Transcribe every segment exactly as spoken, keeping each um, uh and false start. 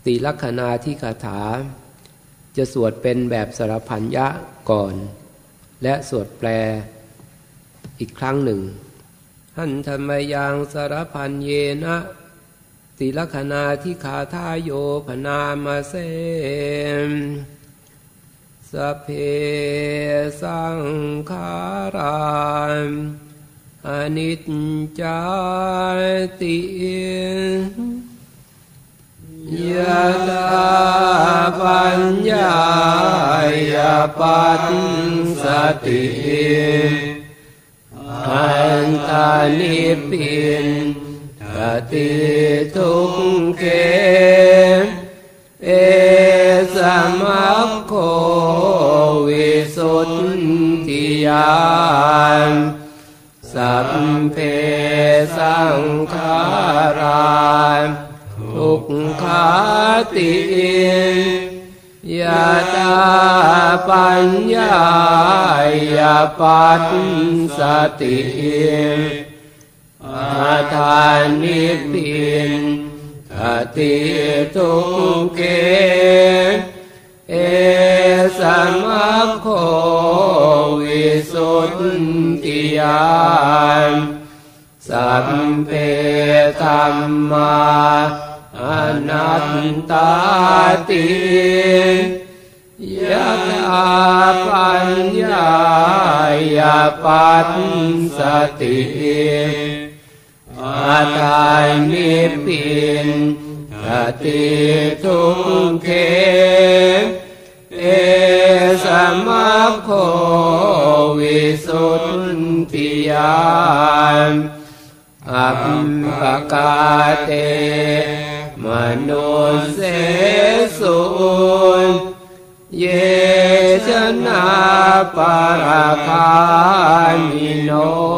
ติลักขณาธิคาถาจะสวดเป็นแบบสรพัญญะก่อนและสวดแปลอีกครั้งหนึ่งหันธรรมยังสรพัญเยนะติลักขณาธิคาทาโยพนามาเสสัพเพสังขาราอนิจจาติยะถาปัญญายาปัสสติอันตานิปินทติทุกเขเอสัมมัคโควิสุทธิญาณสัพเพสังขาราทุกขาติยะถาปัญญายาปัสสติอาทานิปินทติทุกเขเอสัมมัคโควิสุทธิญาณสัพเพธัมมาอนัตตาติยะถาปัญญายาปัสสติอาทานิปินทติทุกเขเอสัมมัคโควิสุทธิญาณอัปปกาเตมนุเสสุเยชนะปะราคามิโน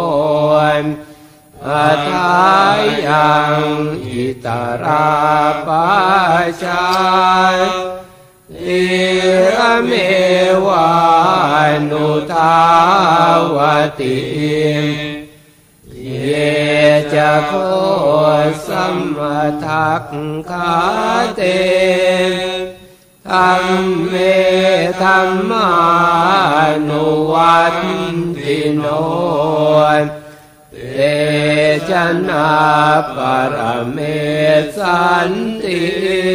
อัฏฐายังอิตราปัจจาอิระเมวานุทาวติเยจะโคสัมมาทักขาเตธัมเมธัมมานุวัตติโนเตชะนาปรเมสันติ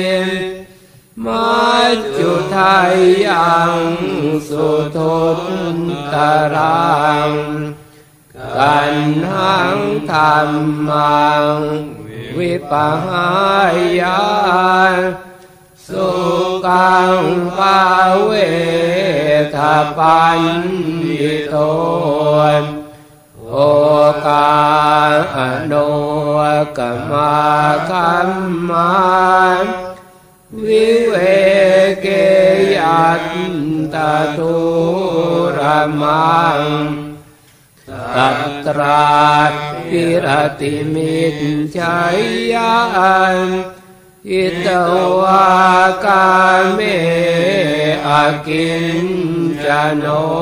มัจจุทัยยังสุทุตตรังกันหังธรรมังวิปหายาสุขังภาเวทปัญญิโตโอกาโนกมาคัมมาวิเวเกยัตตาตุระมังตัตราปิรติมิจฉายันอิตวากาเมอากินจโน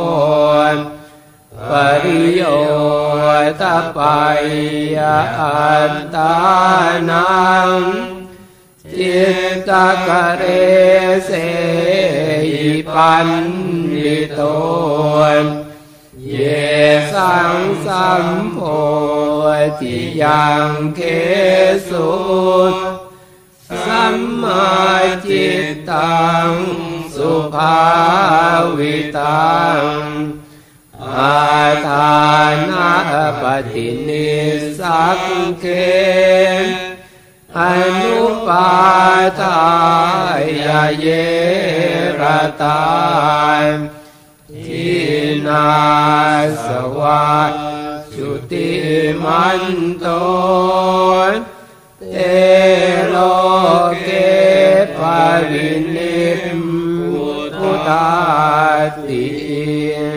ปริโยตปัยยะอัตตานังจิตตกเรเสหิปันนิโตเยสังสัมโพธิยังเคสุสัมมาจิตตังสุภาวิตังอาทานาปฏินิสักเขอนุปาทายเยระตาทินาสวะจุติมันโตเตโลเกปรินิพพุทธาติ